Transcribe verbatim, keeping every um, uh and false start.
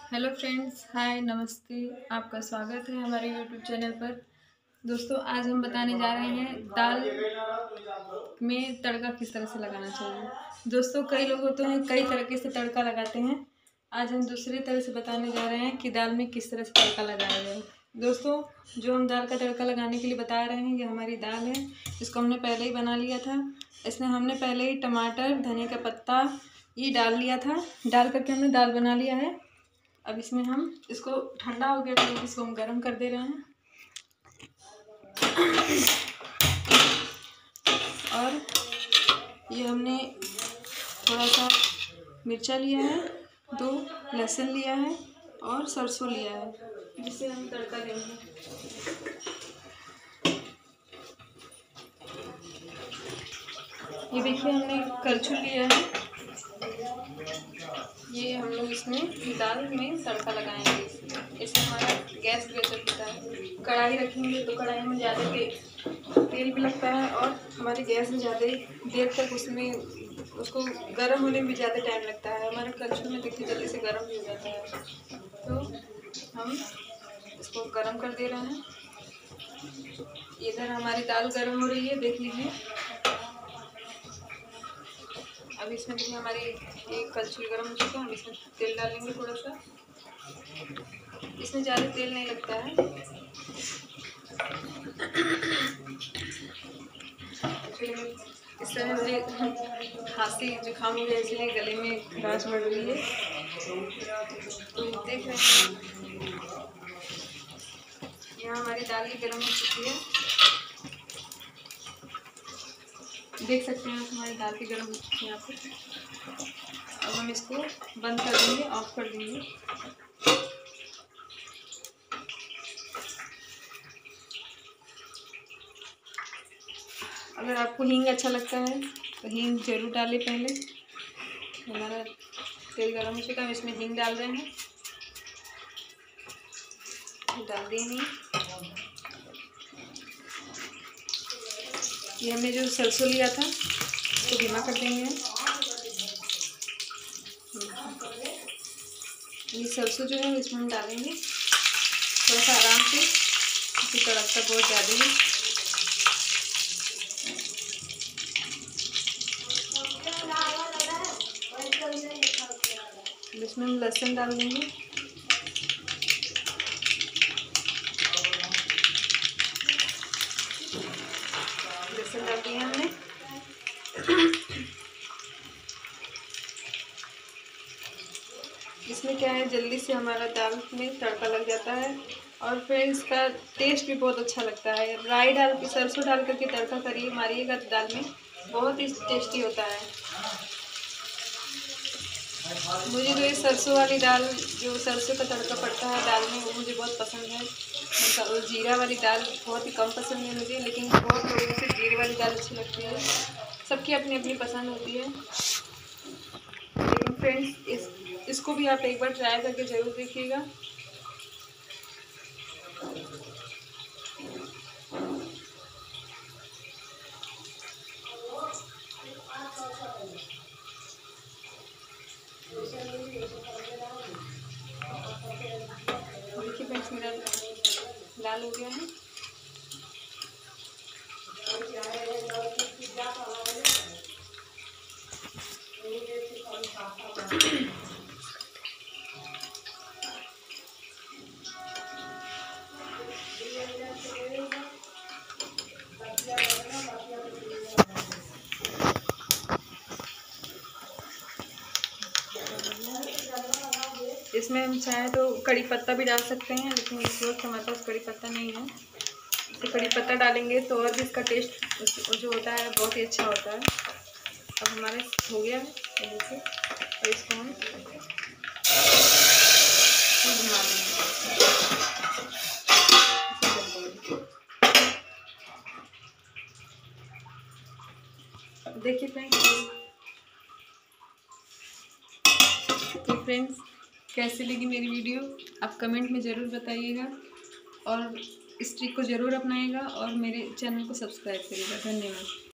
Hello friends, हाय, नमस्ते। आपका स्वागत है हमारे यूट्यूब चैनल पर। दोस्तों, आज हम बताने जा रहे हैं दाल में तड़का किस तरह से लगाना चाहिए। दोस्तों, कई लोग होते हैं कई तरीके से तड़का लगाते हैं। आज हम दूसरी तरह से बताने जा रहे हैं कि दाल में किस तरह से तड़का लगाया जाए। दोस्तों, जो हम दाल का तड़का लगाने के लिए बता रहे हैं, ये हमारी दाल है। इसको हमने पहले ही बना लिया था। इसमें हमने पहले ही टमाटर, धनिया का पत्ता ये डाल लिया था। डाल करके हमने दाल बना लिया है। अब इसमें हम इसको ठंडा हो गया तो इसको हम गरम कर दे रहे हैं। और ये हमने थोड़ा सा मिर्चा लिया है, दो लहसुन लिया है और सरसों लिया है, जिसे हम तड़का देंगे। ये देखिए, हमने कलछुल लिया है। ये हम लोग इसमें दाल में तड़का लगाएंगे। इससे हमारा गैस भी अच्छा होता है। कढ़ाई रखेंगे तो कढ़ाई में ज़्यादा तेल तेल भी लगता है और हमारे गैस में ज़्यादा देर तक उसमें उसको गर्म होने में भी ज़्यादा टाइम लगता है। हमारे कलछुल में देखिए जल्दी से गर्म भी हो जाता है। तो हम इसको गर्म कर दे रहे हैं। इधर हमारी दाल गर्म हो रही है, देख लीजिए। अब इसमें देखिए हमारी एक कलछुल गर्म हो चुका है। हम इसमें तेल डालेंगे थोड़ा सा। इसमें ज़्यादा तेल नहीं लगता है। इस तरह मुझे खांसी जुकाम हो गया, इसलिए गले में खराश बढ़ रही है। तो देख रहे हैं, यहाँ हमारी दाल भी गर्म हो चुकी है। देख सकते हैं आप, हमारी दाल भी गर्म हो चुकी है यहाँ पे। अब हम इसको बंद कर देंगे, ऑफ कर देंगे। अगर आपको हींग अच्छा लगता है तो हींग जरूर डालें। पहले हमारा तेल गर्म हो चुका है, हम इसमें हींग डाल रहे हैं। डाल दिए नहीं। ये हमने जो सरसों लिया था उसको धीमा कर देंगे हम। ये सरसों जो है इसमें हम डालेंगे थोड़ा सा आराम से, क्योंकि तड़कता बहुत ज़्यादा है। इसमें हम लहसुन डाल देंगे। लहसुन डाल दिया हमने। इसमें क्या है, जल्दी से हमारा दाल में तड़का लग जाता है और फिर इसका टेस्ट भी बहुत अच्छा लगता है। राई डाल के, सरसों डाल करके तड़का करिए, मारिएगा तो दाल में बहुत ही टेस्टी होता है। मुझे तो ये सरसों वाली दाल, जो सरसों का तड़का पड़ता है दाल में, वो मुझे बहुत पसंद है। मतलब जीरा वाली दाल बहुत ही कम पसंद है मुझे, लेकिन बहुत लोगों से जीरे वाली दाल अच्छी लगती है। सबकी अपनी अपनी पसंद होती है। लेकिन फ्रेंड्स, इस इसको भी आप एक बार ट्राई करके ज़रूर देखिएगा। देखिए फ्रेंड्स, मेरा लाल हो गया है। इसमें हम चाहे तो कड़ी पत्ता भी डाल सकते हैं, लेकिन इस वक्त हमारे पास कड़ी पत्ता नहीं है। तो कड़ी पत्ता डालेंगे तो और भी इसका टेस्ट जो होता है बहुत ही अच्छा होता है। अब हमारे हो गया है जैसे, और इसको हम घुमा देंगे। देखिए फ्रेंड्स, तो फ्रेंड्स कैसी लगी मेरी वीडियो आप कमेंट में ज़रूर बताइएगा और इस ट्रिक को ज़रूर अपनाइएगा और मेरे चैनल को सब्सक्राइब करिएगा। धन्यवाद।